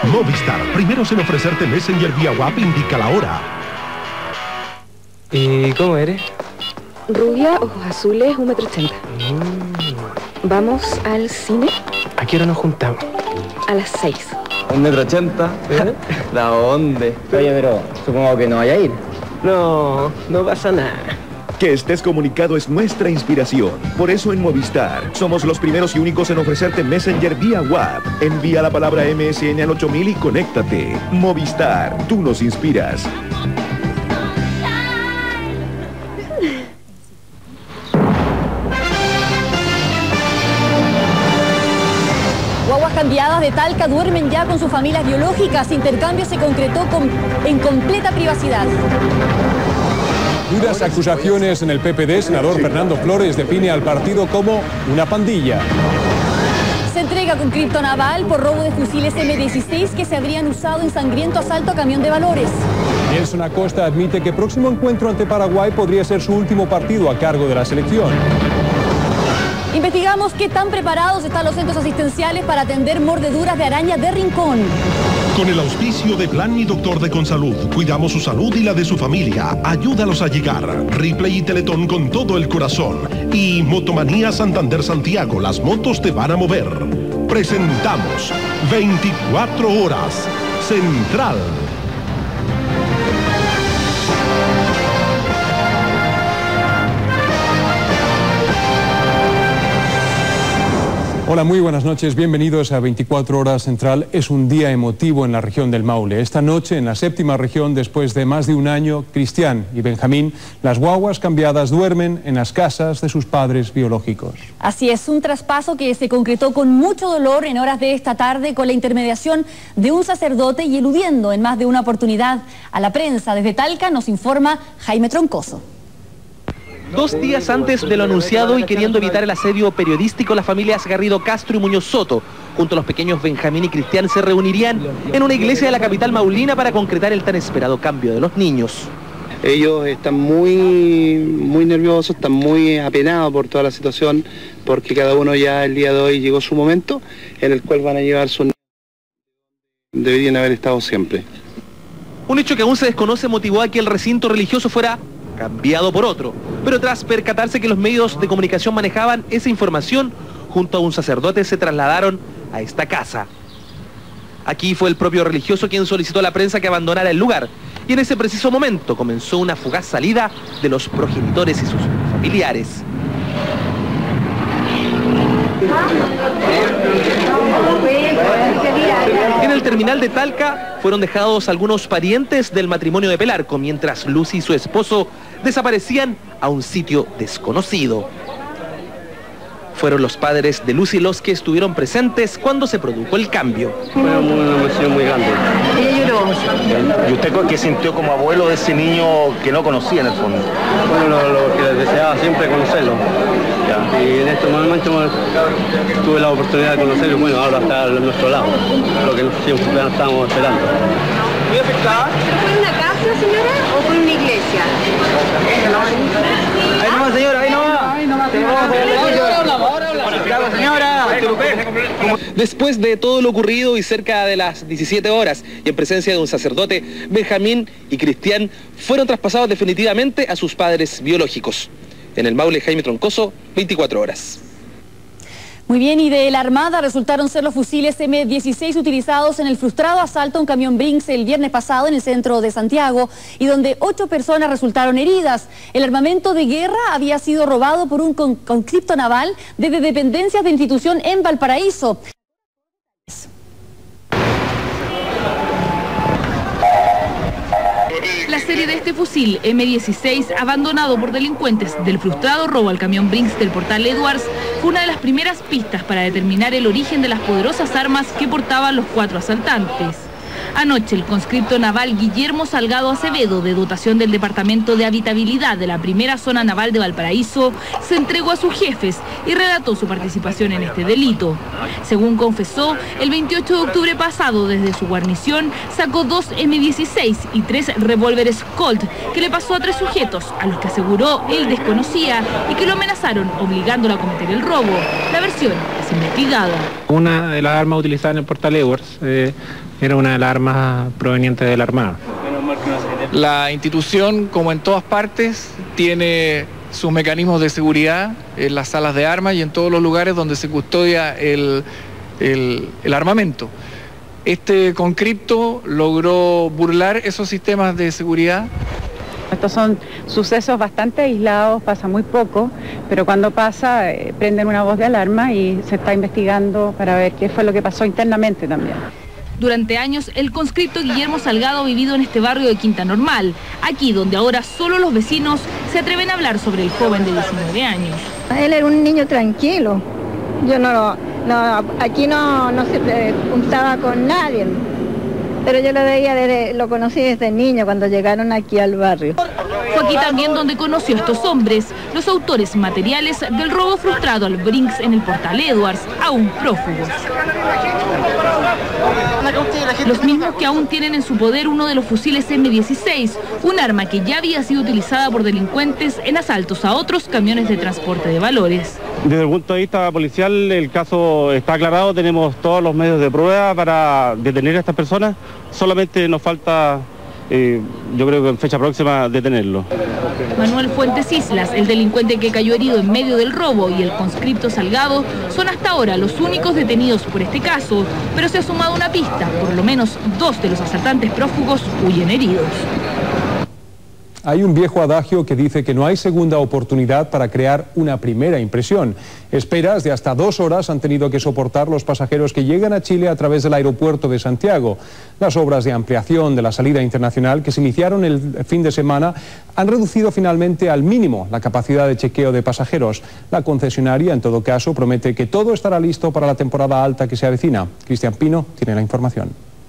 Movistar, primeros en ofrecerte Messenger vía WhatsApp, indica la hora. ¿Y cómo eres? Rubia, ojos azules, 1,80 m. ¿Vamos al cine? ¿A qué hora nos juntamos? A las 6. 1,80 m. ¿La dónde? Oye, pero supongo que no vaya a ir. No, no pasa nada. Que estés comunicado es nuestra inspiración. Por eso en Movistar somos los primeros y únicos en ofrecerte Messenger vía WhatsApp. Envía la palabra MSN al 8000 y conéctate. Movistar, tú nos inspiras. Guaguas cambiadas de Talca duermen ya con sus familias biológicas. Intercambio se concretó en completa privacidad. Duras acusaciones en el PPD. Senador Fernando Flores define al partido como una pandilla. Se entrega con cripto naval por robo de fusiles M16 que se habrían usado en sangriento asalto a camión de valores. Nelson Acosta admite que próximo encuentro ante Paraguay podría ser su último partido a cargo de la selección. Investigamos qué tan preparados están los centros asistenciales para atender mordeduras de araña de rincón. Con el auspicio de Plan Mi Doctor de Consalud, cuidamos su salud y la de su familia. Ayúdalos a llegar. Ripley y Teletón con todo el corazón. Y Motomanía Santander Santiago, las motos te van a mover. Presentamos 24 horas Central. Hola, muy buenas noches, bienvenidos a 24 Horas Central. Es un día emotivo en la región del Maule. Esta noche, en la séptima región, después de más de un año, Cristian y Benjamín, las guaguas cambiadas duermen en las casas de sus padres biológicos. Así es, un traspaso que se concretó con mucho dolor en horas de esta tarde con la intermediación de un sacerdote y eludiendo en más de una oportunidad a la prensa. Desde Talca nos informa Jaime Troncoso. 2 días antes de lo anunciado y queriendo evitar el asedio periodístico, las familias Garrido Castro y Muñoz Soto, junto a los pequeños Benjamín y Cristian, se reunirían en una iglesia de la capital maulina para concretar el tan esperado cambio de los niños. Ellos están muy nerviosos, están muy apenados por toda la situación, porque cada uno ya el día de hoy llegó su momento en el cual van a llevar sus niños. Deberían haber estado siempre. Un hecho que aún se desconoce motivó a que el recinto religioso fuera cambiado por otro, pero tras percatarse que los medios de comunicación manejaban esa información, junto a un sacerdote se trasladaron a esta casa. Aquí fue el propio religioso quien solicitó a la prensa que abandonara el lugar, y en ese preciso momento comenzó una fugaz salida de los progenitores y sus familiares. En el terminal de Talca fueron dejados algunos parientes del matrimonio de Pelarco, mientras Lucy y su esposo desaparecían a un sitio desconocido. Fueron los padres de Lucy los que estuvieron presentes cuando se produjo el cambio. Fue una emoción muy grande. Ella lloró. ¿Y usted qué sintió como abuelo de ese niño que no conocía en el fondo? Bueno, lo que deseaba siempre conocerlo. Ya. Y en este momento tuve la oportunidad de conocerlo y bueno, ahora está a nuestro lado, lo que siempre estábamos esperando. ¿Fue en una casa, señora, o fue en una iglesia? Ahí nomás, señora, ahí nomás. Después de todo lo ocurrido y cerca de las 17 horas y en presencia de un sacerdote, Benjamín y Cristian fueron traspasados definitivamente a sus padres biológicos. En el Maule, Jaime Troncoso, 24 horas. Muy bien, y de la Armada resultaron ser los fusiles M16 utilizados en el frustrado asalto a un camión Brinks el viernes pasado en el centro de Santiago y donde 8 personas resultaron heridas. El armamento de guerra había sido robado por un conscripto naval desde dependencias de institución en Valparaíso. La serie de este fusil M16, abandonado por delincuentes del frustrado robo al camión Brinks del portal Edwards, fue una de las primeras pistas para determinar el origen de las poderosas armas que portaban los 4 asaltantes. Anoche, el conscripto naval Guillermo Salgado Acevedo, de dotación del Departamento de Habitabilidad de la Primera Zona Naval de Valparaíso, se entregó a sus jefes y relató su participación en este delito. Según confesó, el 28 de octubre pasado, desde su guarnición, sacó 2 M16 y 3 revólveres Colt, que le pasó a 3 sujetos, a los que aseguró él desconocía y que lo amenazaron, obligándolo a cometer el robo. La versión es investigada. Una de las armas utilizadas en el portal Edwards Era una de las armas provenientes de la Armada. La institución, como en todas partes, tiene sus mecanismos de seguridad en las salas de armas y en todos los lugares donde se custodia el armamento. Este conscripto logró burlar esos sistemas de seguridad. Estos son sucesos bastante aislados, pasa muy poco, pero cuando pasa prenden una voz de alarma y se está investigando para ver qué fue lo que pasó internamente también. Durante años, el conscripto Guillermo Salgado ha vivido en este barrio de Quinta Normal, aquí donde ahora solo los vecinos se atreven a hablar sobre el joven de 19 años. Él era un niño tranquilo, yo aquí no se juntaba con nadie, pero yo lo conocí desde niño cuando llegaron aquí al barrio. Fue aquí también donde conoció a estos hombres, los autores materiales del robo frustrado al Brinks en el Portal Edwards, aún prófugos. Los mismos que aún tienen en su poder uno de los fusiles M16, un arma que ya había sido utilizada por delincuentes en asaltos a otros camiones de transporte de valores. Desde el punto de vista policial, el caso está aclarado, tenemos todos los medios de prueba para detener a estas personas, solamente nos falta, yo creo que en fecha próxima, detenerlo. Manuel Fuentes Islas, el delincuente que cayó herido en medio del robo, y el conscripto Salgado son hasta ahora los únicos detenidos por este caso, pero se ha sumado una pista, por lo menos 2 de los asaltantes prófugos huyen heridos. Hay un viejo adagio que dice que no hay segunda oportunidad para crear una primera impresión. Esperas de hasta 2 horas han tenido que soportar los pasajeros que llegan a Chile a través del aeropuerto de Santiago. Las obras de ampliación de la salida internacional que se iniciaron el fin de semana han reducido finalmente al mínimo la capacidad de chequeo de pasajeros. La concesionaria, en todo caso, promete que todo estará listo para la temporada alta que se avecina. Cristian Pino tiene la información.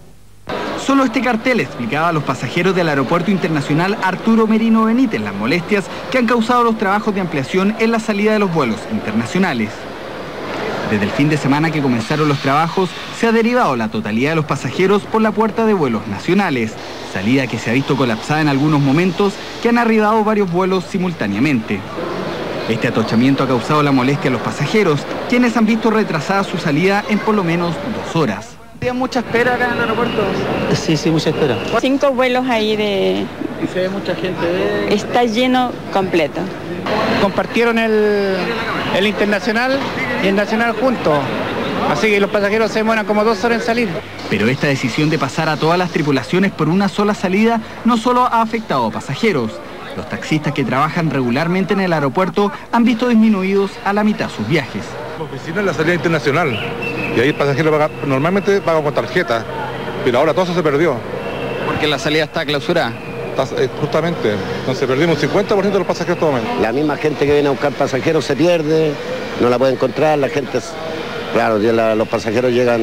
Solo este cartel explicaba a los pasajeros del Aeropuerto Internacional Arturo Merino Benítez las molestias que han causado los trabajos de ampliación en la salida de los vuelos internacionales. Desde el fin de semana que comenzaron los trabajos, se ha derivado la totalidad de los pasajeros por la puerta de vuelos nacionales, salida que se ha visto colapsada en algunos momentos, que han arribado varios vuelos simultáneamente. Este atochamiento ha causado la molestia a los pasajeros, quienes han visto retrasada su salida en por lo menos 2 horas. ¿Hay mucha espera acá en el aeropuerto? Sí, mucha espera. 5 vuelos ahí de... ¿Y se ve mucha gente? Está lleno completo. Compartieron el internacional y el nacional juntos, así que los pasajeros se demoran como 2 horas en salir. Pero esta decisión de pasar a todas las tripulaciones por una sola salida no solo ha afectado a pasajeros. Los taxistas que trabajan regularmente en el aeropuerto han visto disminuidos a la mitad sus viajes. La oficina es la salida internacional y ahí el pasajero normalmente paga con tarjeta, pero ahora todo eso se perdió. Porque la salida está clausurada. Justamente, entonces perdimos 50% de los pasajeros todo el momento. La misma gente que viene a buscar pasajeros se pierde, no la puede encontrar, la gente, claro, los pasajeros llegan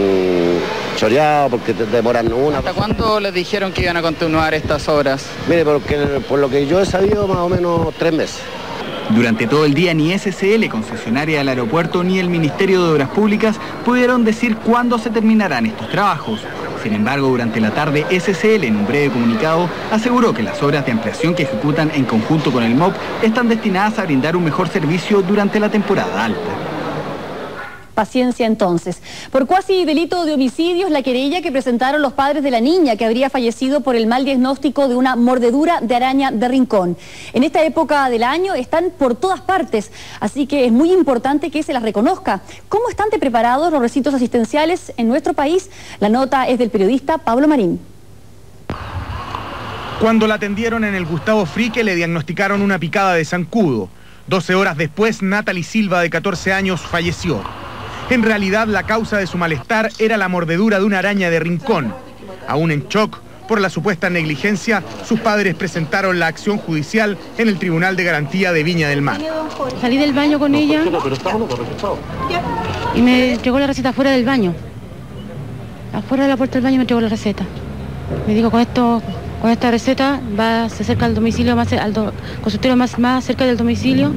choreados porque demoran una. ¿Hasta cuándo les dijeron que iban a continuar estas obras? Mire, por lo que yo he sabido, más o menos 3 meses. Durante todo el día ni SCL, concesionaria del aeropuerto, ni el Ministerio de Obras Públicas pudieron decir cuándo se terminarán estos trabajos. Sin embargo, durante la tarde, SCL, en un breve comunicado, aseguró que las obras de ampliación que ejecutan en conjunto con el MOP están destinadas a brindar un mejor servicio durante la temporada alta. Paciencia entonces. Por cuasi delito de homicidio es la querella que presentaron los padres de la niña que habría fallecido por el mal diagnóstico de una mordedura de araña de rincón. En esta época del año están por todas partes, así que es muy importante que se las reconozca. ¿Cómo están preparados los recintos asistenciales en nuestro país? La nota es del periodista Pablo Marín. Cuando la atendieron en el Gustavo Frique le diagnosticaron una picada de zancudo. 12 horas después, Natalie Silva, de 14 años, falleció. En realidad, la causa de su malestar era la mordedura de una araña de rincón. Aún en shock por la supuesta negligencia, sus padres presentaron la acción judicial en el Tribunal de Garantía de Viña del Mar. Salí del baño con ella y me entregó la receta afuera del baño. Afuera de la puerta del baño me entregó la receta. Me dijo, con esta receta se acerca al domicilio, al consultorio más cerca del domicilio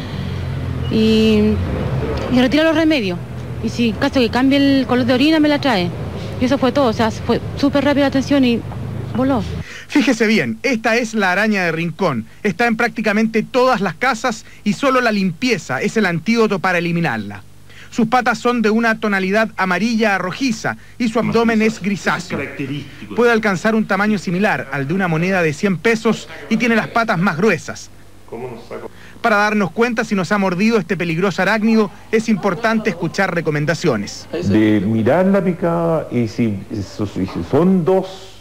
y retira los remedios. Y si en caso que cambie el color de orina me la trae. Y eso fue todo, o sea, fue súper rápida la atención y voló. Fíjese bien, esta es la araña de rincón. Está en prácticamente todas las casas y solo la limpieza es el antídoto para eliminarla. Sus patas son de una tonalidad amarilla a rojiza y su abdomen es grisáceo. Puede alcanzar un tamaño similar al de una moneda de 100 pesos y tiene las patas más gruesas. Para darnos cuenta si nos ha mordido este peligroso arácnido, es importante escuchar recomendaciones. De mirar la picada y si son dos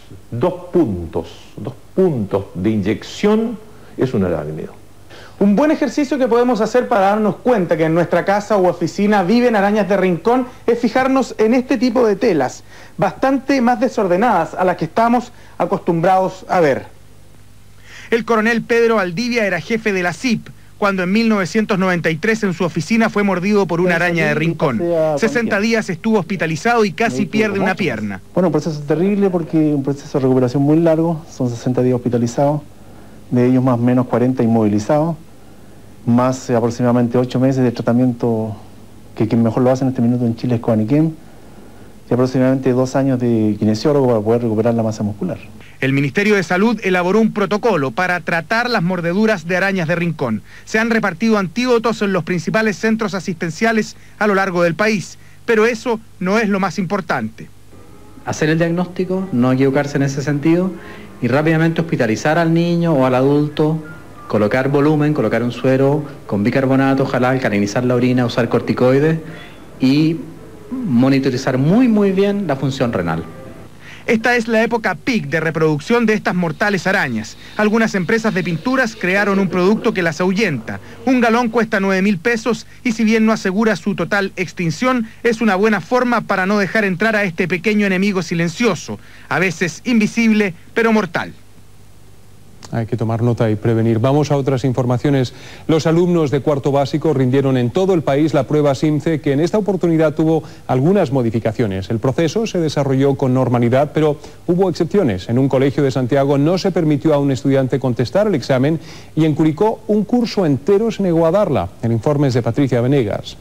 puntos de inyección, es un arácnido. Un buen ejercicio que podemos hacer para darnos cuenta que en nuestra casa u oficina viven arañas de rincón es fijarnos en este tipo de telas, bastante más desordenadas a las que estamos acostumbrados a ver. El coronel Pedro Valdivia era jefe de la CIP, cuando en 1993 en su oficina fue mordido por una araña de rincón. 60 días estuvo hospitalizado y casi pierde una pierna. Bueno, un proceso terrible porque un proceso de recuperación muy largo, son 60 días hospitalizados, de ellos más o menos 40 inmovilizados, más aproximadamente 8 meses de tratamiento, que quien mejor lo hace en este minuto en Chile es Coaniquem, y aproximadamente 2 años de kinesiólogo para poder recuperar la masa muscular. El Ministerio de Salud elaboró un protocolo para tratar las mordeduras de arañas de rincón. Se han repartido antídotos en los principales centros asistenciales a lo largo del país, pero eso no es lo más importante. Hacer el diagnóstico, no equivocarse en ese sentido, y rápidamente hospitalizar al niño o al adulto, colocar volumen, colocar un suero con bicarbonato, ojalá alcalinizar la orina, usar corticoides y monitorizar muy bien la función renal. Esta es la época peak de reproducción de estas mortales arañas. Algunas empresas de pinturas crearon un producto que las ahuyenta. Un galón cuesta 9.000 pesos y si bien no asegura su total extinción, es una buena forma para no dejar entrar a este pequeño enemigo silencioso, a veces invisible, pero mortal. Hay que tomar nota y prevenir. Vamos a otras informaciones. Los alumnos de cuarto básico rindieron en todo el país la prueba SIMCE, que en esta oportunidad tuvo algunas modificaciones. El proceso se desarrolló con normalidad, pero hubo excepciones. En un colegio de Santiago no se permitió a un estudiante contestar el examen y en Curicó un curso entero se negó a darla. El informe es de Patricia Venegas.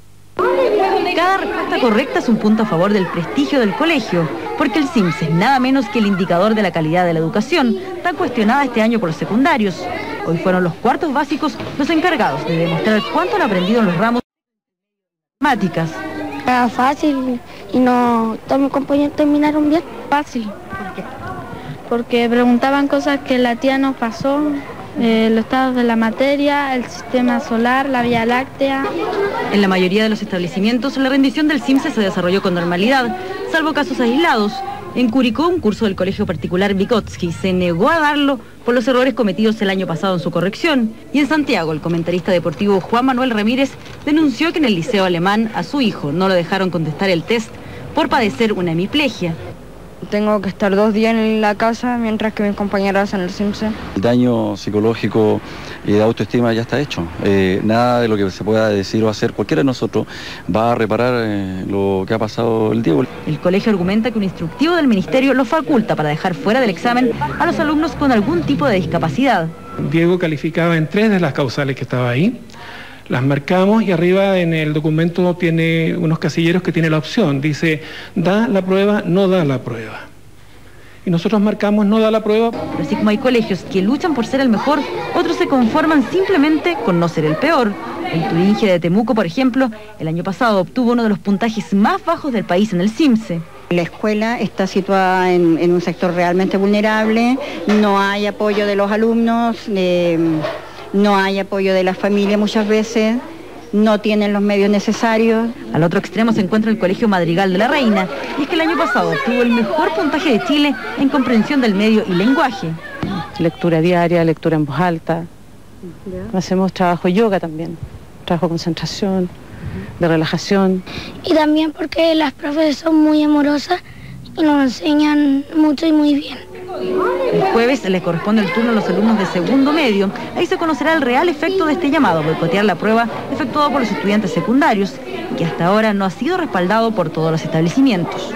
Cada respuesta correcta es un punto a favor del prestigio del colegio, porque el SIMCE es nada menos que el indicador de la calidad de la educación, tan cuestionada este año por los secundarios. Hoy fueron los cuartos básicos los encargados de demostrar cuánto han aprendido en los ramos de matemáticas. Era fácil y no todos mis compañeros terminaron bien. Fácil. ¿Por qué? Porque preguntaban cosas que la tía nos pasó. Los estados de la materia, el sistema solar, la Vía Láctea. En la mayoría de los establecimientos, la rendición del SIMCE se desarrolló con normalidad, salvo casos aislados. En Curicó, un curso del colegio particular Vygotsky se negó a darlo por los errores cometidos el año pasado en su corrección. Y en Santiago, el comentarista deportivo Juan Manuel Ramírez denunció que en el liceo alemán a su hijo no lo dejaron contestar el test por padecer una hemiplegia. Tengo que estar 2 días en la casa mientras que mis compañeros hacen el SIMCE. El daño psicológico y de autoestima ya está hecho. Nada de lo que se pueda decir o hacer cualquiera de nosotros va a reparar lo que ha pasado el Diego. El colegio argumenta que un instructivo del ministerio lo faculta para dejar fuera del examen a los alumnos con algún tipo de discapacidad. Diego calificaba en 3 de las causales que estaba ahí. Las marcamos y arriba en el documento tiene unos casilleros que tiene la opción. Dice, da la prueba, no da la prueba. Y nosotros marcamos, no da la prueba. Pero así como hay colegios que luchan por ser el mejor, otros se conforman simplemente con no ser el peor. El Turingia de Temuco, por ejemplo, el año pasado obtuvo uno de los puntajes más bajos del país en el SIMCE. La escuela está situada en un sector realmente vulnerable, no hay apoyo de los alumnos, no hay apoyo de la familia muchas veces, no tienen los medios necesarios. Al otro extremo se encuentra el Colegio Madrigal de la Reina, y es que el año pasado obtuvo el mejor puntaje de Chile en comprensión del medio y lenguaje. Lectura diaria, lectura en voz alta. Hacemos trabajo yoga también, trabajo de concentración, de relajación. Y también porque las profes son muy amorosas y nos enseñan mucho y muy bien. El jueves le corresponde el turno a los alumnos de segundo medio. Ahí se conocerá el real efecto de este llamado a boicotear la prueba efectuado por los estudiantes secundarios y que hasta ahora no ha sido respaldado por todos los establecimientos.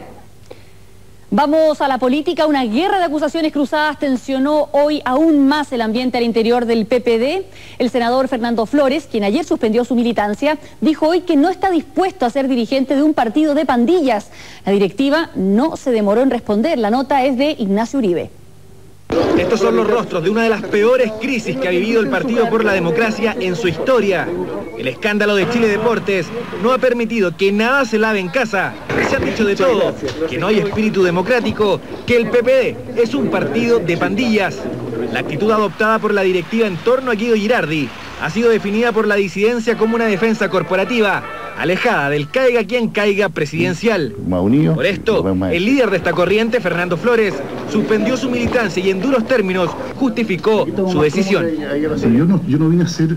Vamos a la política. Una guerra de acusaciones cruzadas tensionó hoy aún más el ambiente al interior del PPD. El senador Fernando Flores, quien ayer suspendió su militancia, dijo hoy que no está dispuesto a ser dirigente de un partido de pandillas. La directiva no se demoró en responder. La nota es de Ignacio Uribe. Estos son los rostros de una de las peores crisis que ha vivido el Partido por la Democracia en su historia. El escándalo de Chile Deportes no ha permitido que nada se lave en casa. Se han dicho de todo, que no hay espíritu democrático, que el PPD es un partido de pandillas. La actitud adoptada por la directiva en torno a Guido Girardi ha sido definida por la disidencia como una defensa corporativa, alejada del caiga quien caiga presidencial. Por esto, el líder de esta corriente, Fernando Flores, suspendió su militancia y en duros términos justificó su decisión. Yo no vine a ser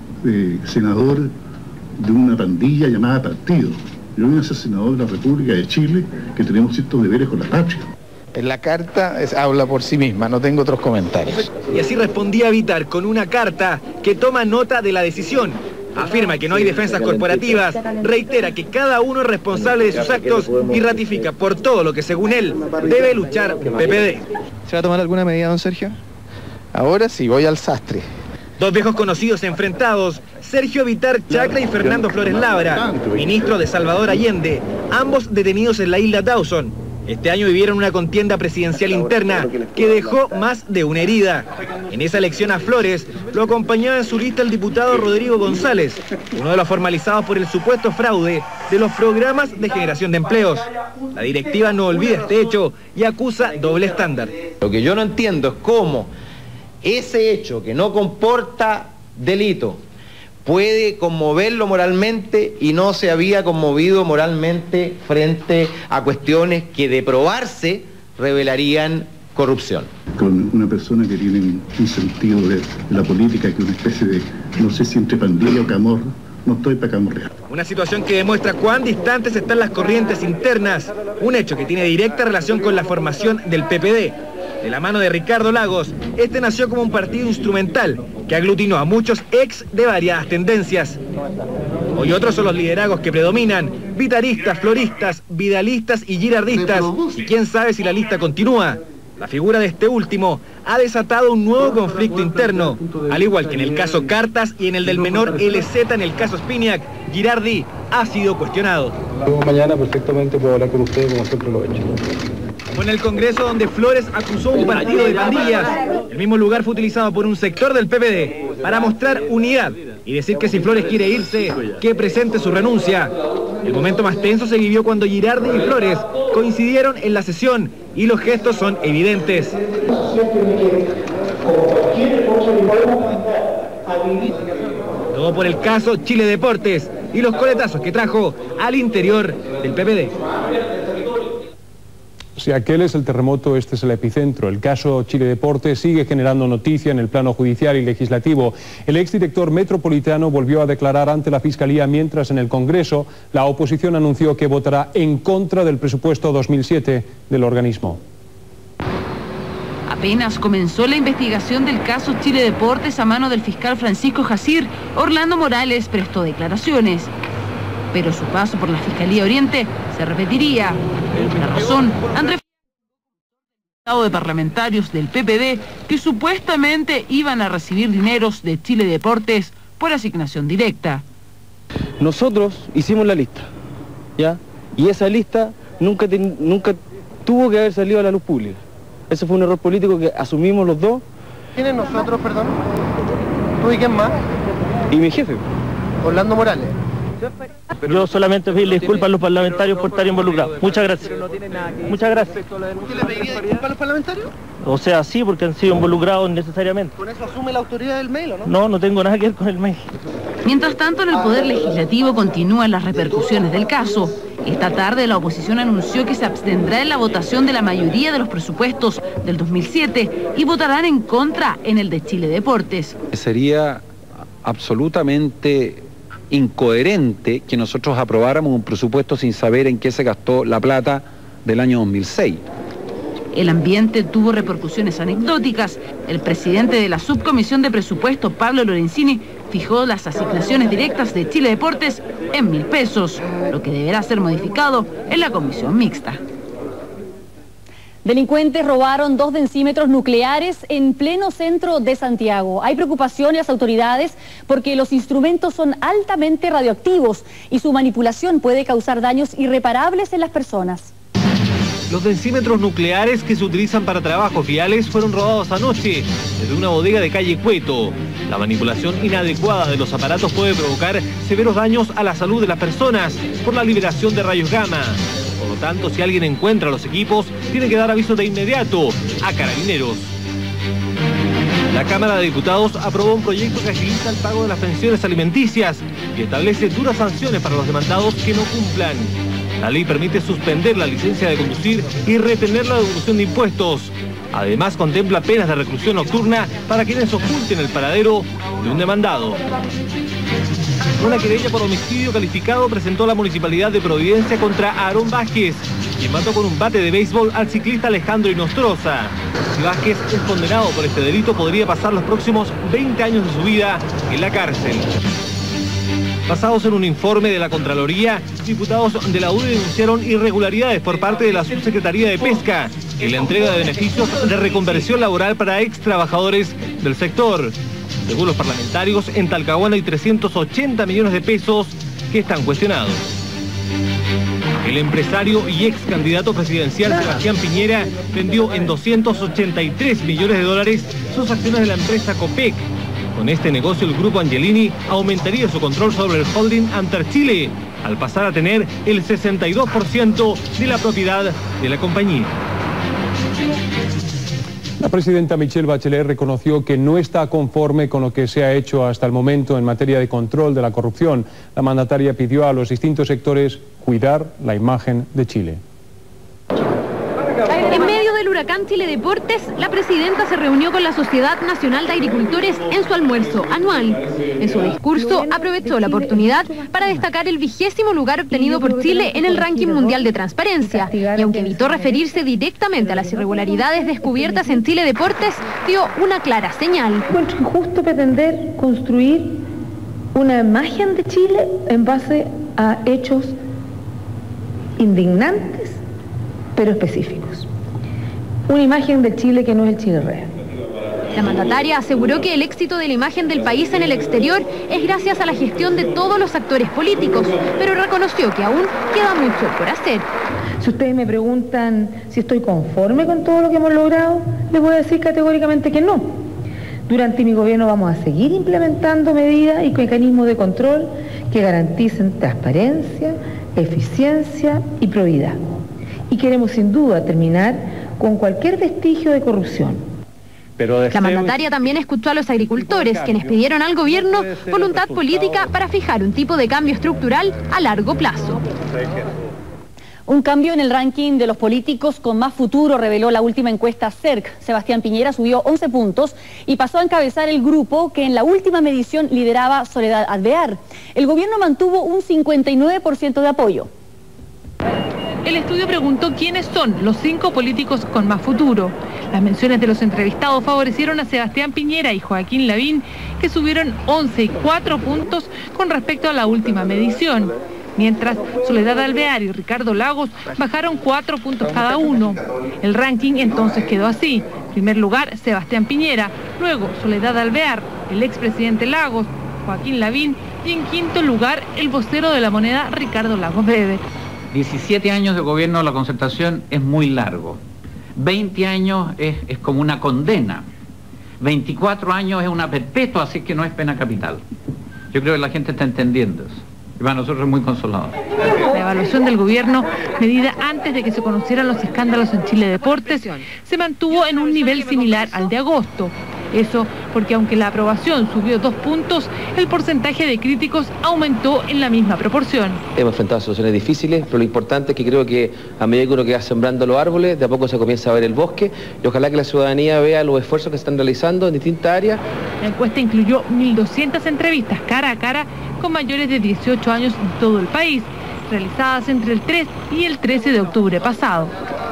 senador de una pandilla llamada partido. Yo vine a ser senador de la República de Chile, que tenemos ciertos deberes con la patria. La carta habla por sí misma, no tengo otros comentarios. Y así respondía Bitar con una carta que toma nota de la decisión. Afirma que no hay defensas corporativas, reitera que cada uno es responsable de sus actos y ratifica por todo lo que según él debe luchar PPD. ¿Se va a tomar alguna medida, don Sergio? Ahora sí, voy al sastre. Dos viejos conocidos enfrentados, Sergio Bitar Chacra y Fernando Flores Labra, ministro de Salvador Allende, ambos detenidos en la isla Dawson. Este año vivieron una contienda presidencial interna que dejó más de una herida. En esa elección a Flores lo acompañaba en su lista el diputado Rodrigo González, uno de los formalizados por el supuesto fraude de los programas de generación de empleos. La directiva no olvida este hecho y acusa doble estándar. Lo que yo no entiendo es cómo ese hecho que no comporta delito puede conmoverlo moralmente y no se había conmovido moralmente frente a cuestiones que de probarse revelarían corrupción. Con una persona que tiene un sentido de la política, que es una especie de, no sé si entre pandilla o camorra, no estoy para camorrear. Una situación que demuestra cuán distantes están las corrientes internas, un hecho que tiene directa relación con la formación del PPD. De la mano de Ricardo Lagos, este nació como un partido instrumental que aglutinó a muchos ex de variadas tendencias. Hoy otros son los liderazgos que predominan, vitaristas, floristas, vidalistas y girardistas, y quién sabe si la lista continúa. La figura de este último ha desatado un nuevo conflicto interno, al igual que en el caso Cartas y en el del menor LZ en el caso Spinac, Girardi ha sido cuestionado. Mañana perfectamente puedo hablar con ustedes como siempre lo he hecho. Como en el Congreso donde Flores acusó un partido de pandillas, el mismo lugar fue utilizado por un sector del PPD para mostrar unidad y decir que si Flores quiere irse, que presente su renuncia. El momento más tenso se vivió cuando Girardi y Flores coincidieron en la sesión y los gestos son evidentes. Todo por el caso Chile Deportes y los coletazos que trajo al interior del PPD. Si aquel es el terremoto, este es el epicentro. El caso Chile Deportes sigue generando noticia en el plano judicial y legislativo. El exdirector metropolitano volvió a declarar ante la Fiscalía, mientras en el Congreso la oposición anunció que votará en contra del presupuesto 2007 del organismo. Apenas comenzó la investigación del caso Chile Deportes a mano del fiscal Francisco Jacir, Orlando Morales prestó declaraciones. Pero su paso por la Fiscalía Oriente se repetiría. La razón, Andrés de parlamentarios del PPD que supuestamente iban a recibir dineros de Chile Deportes por asignación directa. Nosotros hicimos la lista, ¿ya? Y esa lista nunca tuvo que haber salido a la luz pública. Ese fue un error político que asumimos los dos. ¿Quiénes nosotros, perdón? ¿Tú y quién más? Y mi jefe. Orlando Morales. Yo solamente pedirle disculpas a los parlamentarios por estar involucrados. Muchas gracias. Muchas gracias. ¿Usted le pediría disculpas a los parlamentarios? O sea, sí, porque han sido involucrados necesariamente. ¿Con eso asume la autoridad del mail o no? No, no tengo nada que ver con el mail. Mientras tanto, en el Poder Legislativo continúan las repercusiones del caso. Esta tarde la oposición anunció que se abstendrá en la votación de la mayoría de los presupuestos del 2007 y votarán en contra en el de Chile Deportes. Sería absolutamente incoherente que nosotros aprobáramos un presupuesto sin saber en qué se gastó la plata del año 2006. El ambiente tuvo repercusiones anecdóticas. El presidente de la subcomisión de presupuesto, Pablo Lorenzini, fijó las asignaciones directas de Chile Deportes en 1.000 pesos, lo que deberá ser modificado en la comisión mixta. Delincuentes robaron 2 densímetros nucleares en pleno centro de Santiago. Hay preocupación en las autoridades porque los instrumentos son altamente radioactivos y su manipulación puede causar daños irreparables en las personas. Los densímetros nucleares que se utilizan para trabajos viales fueron robados anoche desde una bodega de calle Cueto. La manipulación inadecuada de los aparatos puede provocar severos daños a la salud de las personas por la liberación de rayos gamma. Por lo tanto, si alguien encuentra los equipos, tiene que dar aviso de inmediato a Carabineros. La Cámara de Diputados aprobó un proyecto que agiliza el pago de las pensiones alimenticias y establece duras sanciones para los demandados que no cumplan. La ley permite suspender la licencia de conducir y retener la devolución de impuestos. Además, contempla penas de reclusión nocturna para quienes oculten el paradero de un demandado. Una querella por homicidio calificado presentó la Municipalidad de Providencia contra Aarón Vázquez, quien mató con un bate de béisbol al ciclista Alejandro Inostroza. Si Vázquez es condenado por este delito, podría pasar los próximos 20 años de su vida en la cárcel. Basados en un informe de la Contraloría, diputados de la UDI denunciaron irregularidades por parte de la Subsecretaría de Pesca en la entrega de beneficios de reconversión laboral para ex trabajadores del sector. Según los parlamentarios, en Talcahuano hay 380 millones de pesos que están cuestionados. El empresario y ex candidato presidencial Sebastián Piñera vendió en 283 millones de dólares sus acciones de la empresa Copec. Con este negocio, el grupo Angelini aumentaría su control sobre el holding Antarchile, al pasar a tener el 62% de la propiedad de la compañía. La presidenta Michelle Bachelet reconoció que no está conforme con lo que se ha hecho hasta el momento en materia de control de la corrupción. La mandataria pidió a los distintos sectores cuidar la imagen de Chile. En medio del huracán Chile Deportes, la presidenta se reunió con la Sociedad Nacional de Agricultores en su almuerzo anual. En su discurso aprovechó la oportunidad para destacar el 20º lugar obtenido por Chile en el ranking mundial de transparencia, y aunque evitó referirse directamente a las irregularidades descubiertas en Chile Deportes, dio una clara señal. Encuentro injusto pretender construir una imagen de Chile en base a hechos indignantes pero específicos. Una imagen de Chile que no es el Chile real. La mandataria aseguró que el éxito de la imagen del país en el exterior es gracias a la gestión de todos los actores políticos, pero reconoció que aún queda mucho por hacer. Si ustedes me preguntan si estoy conforme con todo lo que hemos logrado, les voy a decir categóricamente que no. Durante mi gobierno vamos a seguir implementando medidas y mecanismos de control que garanticen transparencia, eficiencia y probidad. Y queremos sin duda terminar con cualquier vestigio de corrupción. La mandataria también escuchó a los agricultores, quienes pidieron al gobierno voluntad política para fijar un tipo de cambio estructural a largo plazo. Un cambio en el ranking de los políticos con más futuro reveló la última encuesta CERC. Sebastián Piñera subió 11 puntos y pasó a encabezar el grupo que en la última medición lideraba Soledad Alvear. El gobierno mantuvo un 59% de apoyo. El estudio preguntó quiénes son los 5 políticos con más futuro. Las menciones de los entrevistados favorecieron a Sebastián Piñera y Joaquín Lavín, que subieron 11 y 4 puntos con respecto a la última medición. Mientras Soledad Alvear y Ricardo Lagos bajaron 4 puntos cada uno. El ranking entonces quedó así. En primer lugar, Sebastián Piñera, luego Soledad Alvear, el expresidente Lagos, Joaquín Lavín y en quinto lugar el vocero de la Moneda, Ricardo Lagos Bebe. 17 años de gobierno de la Concertación es muy largo. 20 años es como una condena. 24 años es una perpetua, así que no es pena capital. Yo creo que la gente está entendiendo eso. Y para nosotros es muy consolador. La evaluación del gobierno, medida antes de que se conocieran los escándalos en Chile Deportes, se mantuvo en un nivel similar al de agosto. Eso porque aunque la aprobación subió 2 puntos, el porcentaje de críticos aumentó en la misma proporción. Hemos enfrentado situaciones difíciles, pero lo importante es que creo que a medida que uno queda sembrando los árboles, de a poco se comienza a ver el bosque, y ojalá que la ciudadanía vea los esfuerzos que se están realizando en distintas áreas. La encuesta incluyó 1.200 entrevistas cara a cara con mayores de 18 años en todo el país, realizadas entre el 3 y el 13 de octubre pasado.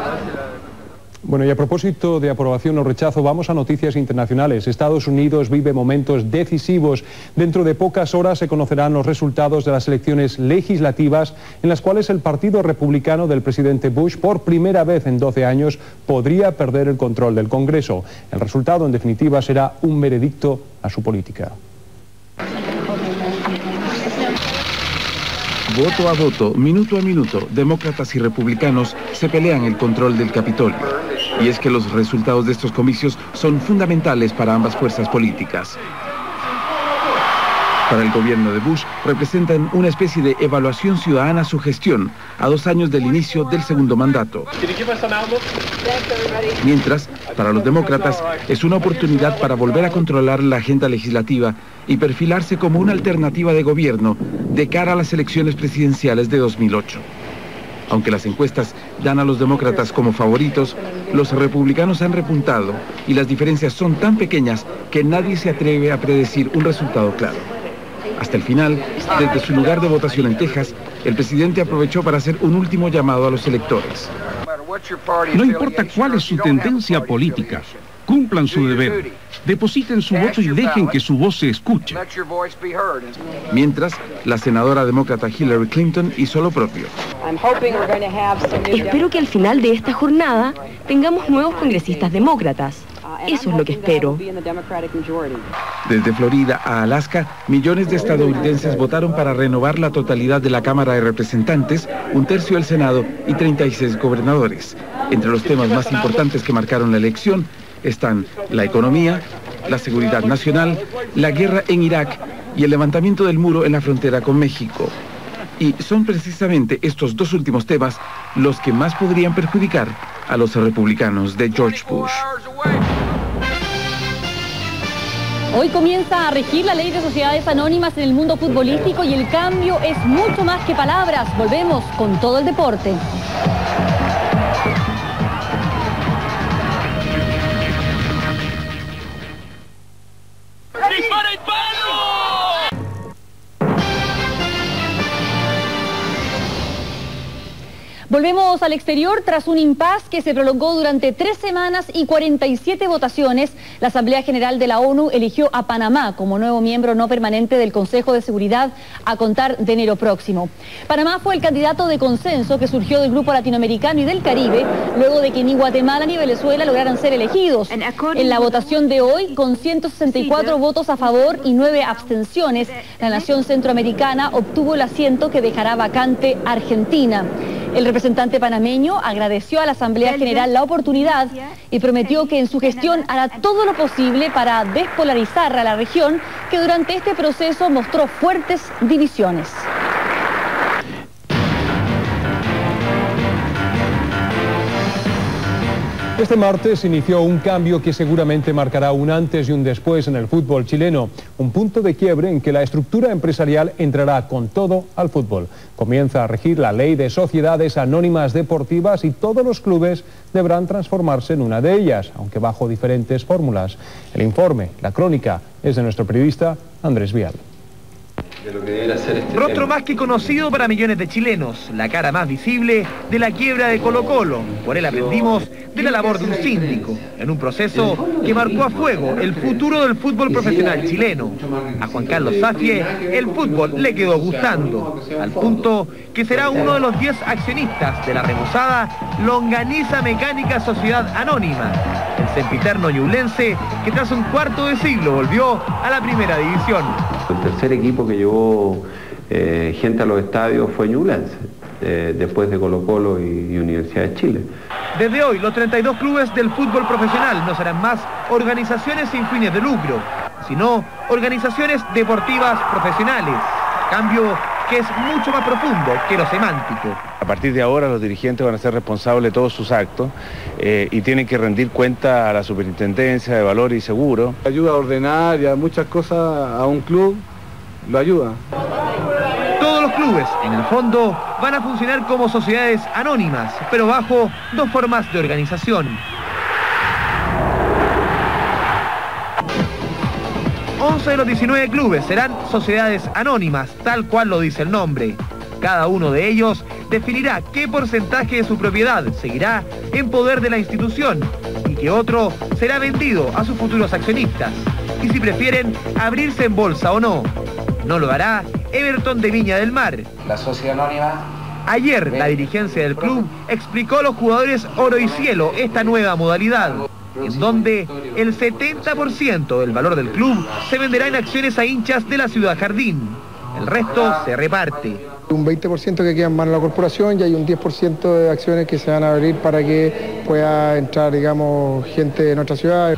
Bueno, y a propósito de aprobación o rechazo, vamos a noticias internacionales. Estados Unidos vive momentos decisivos. Dentro de pocas horas se conocerán los resultados de las elecciones legislativas en las cuales el Partido Republicano del presidente Bush, por primera vez en 12 años, podría perder el control del Congreso. El resultado, en definitiva, será un veredicto a su política. Voto a voto, minuto a minuto, demócratas y republicanos se pelean el control del Capitolio. Y es que los resultados de estos comicios son fundamentales para ambas fuerzas políticas. Para el gobierno de Bush representan una especie de evaluación ciudadana a su gestión, a 2 años del inicio del segundo mandato. Mientras, para los demócratas, es una oportunidad para volver a controlar la agenda legislativa y perfilarse como una alternativa de gobierno de cara a las elecciones presidenciales de 2008. Aunque las encuestas dan a los demócratas como favoritos, los republicanos han repuntado y las diferencias son tan pequeñas que nadie se atreve a predecir un resultado claro. Hasta el final, desde su lugar de votación en Texas, el presidente aprovechó para hacer un último llamado a los electores. No importa cuál es su tendencia política, cumplan su deber, depositen su voto y dejen que su voz se escuche. Mientras, la senadora demócrata Hillary Clinton hizo lo propio. Espero que al final de esta jornada tengamos nuevos congresistas demócratas. Eso es lo que espero. Desde Florida a Alaska, millones de estadounidenses votaron para renovar la totalidad de la Cámara de Representantes, 1/3 del Senado y 36 gobernadores. Entre los temas más importantes que marcaron la elección están la economía, la seguridad nacional, la guerra en Irak y el levantamiento del muro en la frontera con México. Y son precisamente estos 2 últimos temas los que más podrían perjudicar a los republicanos de George Bush. Hoy comienza a regir la ley de sociedades anónimas en el mundo futbolístico y el cambio es mucho más que palabras. Volvemos con todo el deporte. ¡Dispara el palo! Volvemos al exterior tras un impas que se prolongó durante 3 semanas y 47 votaciones. La Asamblea General de la ONU eligió a Panamá como nuevo miembro no permanente del Consejo de Seguridad a contar de enero próximo. Panamá fue el candidato de consenso que surgió del grupo latinoamericano y del Caribe, luego de que ni Guatemala ni Venezuela lograran ser elegidos. En la votación de hoy, con 164 votos a favor y 9 abstenciones, la nación centroamericana obtuvo el asiento que dejará vacante Argentina. El representante panameño agradeció a la Asamblea General la oportunidad y prometió que en su gestión hará todo lo posible para despolarizar a la región, que durante este proceso mostró fuertes divisiones. Este martes inició un cambio que seguramente marcará un antes y un después en el fútbol chileno. Un punto de quiebre en que la estructura empresarial entrará con todo al fútbol. Comienza a regir la ley de sociedades anónimas deportivas y todos los clubes deberán transformarse en una de ellas, aunque bajo diferentes fórmulas. El informe, la crónica, es de nuestro periodista Andrés Vial. De lo que deberá ser este rostro tema más que conocido para millones de chilenos, la cara más visible de la quiebra de Colo-Colo. Por él aprendimos de la labor de un síndico, en un proceso que marcó a fuego el futuro del fútbol profesional chileno. A Juan Carlos Zafie el fútbol le quedó gustando, al punto que será uno de los 10 accionistas de la remozada Longaniza Mecánica Sociedad Anónima, el sempiterno ñublense que tras un cuarto de siglo volvió a la primera división. El tercer equipo que llevó gente a los estadios fue Ñublense, después de Colo-Colo y Universidad de Chile. Desde hoy, los 32 clubes del fútbol profesional no serán más organizaciones sin fines de lucro, sino organizaciones deportivas profesionales. Cambio que es mucho más profundo que lo semántico. A partir de ahora los dirigentes van a ser responsables de todos sus actos y tienen que rendir cuenta a la Superintendencia de Valores y Seguros. Ayuda a ordenar y a muchas cosas a un club, lo ayuda. Todos los clubes, en el fondo, van a funcionar como sociedades anónimas, pero bajo 2 formas de organización. 11 de los 19 clubes serán sociedades anónimas, tal cual lo dice el nombre. Cada uno de ellos definirá qué porcentaje de su propiedad seguirá en poder de la institución y qué otro será vendido a sus futuros accionistas. Y si prefieren abrirse en bolsa o no. No lo hará Everton de Viña del Mar. La sociedad anónima. Ayer la dirigencia del club explicó a los jugadores oro y cielo esta nueva modalidad, en donde el 70% del valor del club se venderá en acciones a hinchas de la Ciudad Jardín. El resto se reparte. Un 20% que queda en manos de la corporación y hay un 10% de acciones que se van a abrir para que pueda entrar, digamos, gente de nuestra ciudad.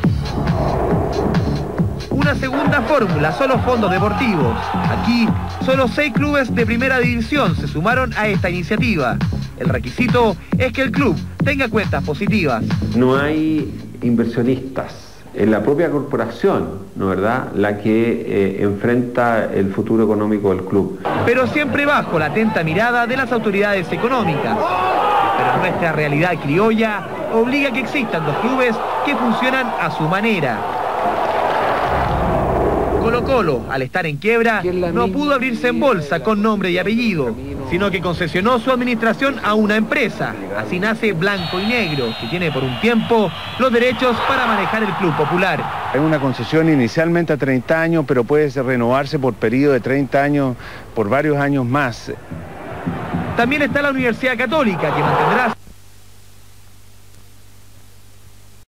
Una segunda fórmula son los fondos deportivos. Aquí, solo 6 clubes de primera división se sumaron a esta iniciativa. El requisito es que el club tenga cuentas positivas. No hay inversionistas. Es la propia corporación, ¿no es verdad?, la que enfrenta el futuro económico del club. Pero siempre bajo la atenta mirada de las autoridades económicas. Pero nuestra realidad criolla obliga a que existan 2 clubes que funcionan a su manera. Colo-Colo, al estar en quiebra, no pudo abrirse en bolsa con nombre y apellido, sino que concesionó su administración a una empresa. Así nace Blanco y Negro, que tiene por un tiempo los derechos para manejar el Club Popular. Hay una concesión inicialmente a 30 años, pero puede renovarse por periodo de 30 años, por varios años más. También está la Universidad Católica, que mantendrá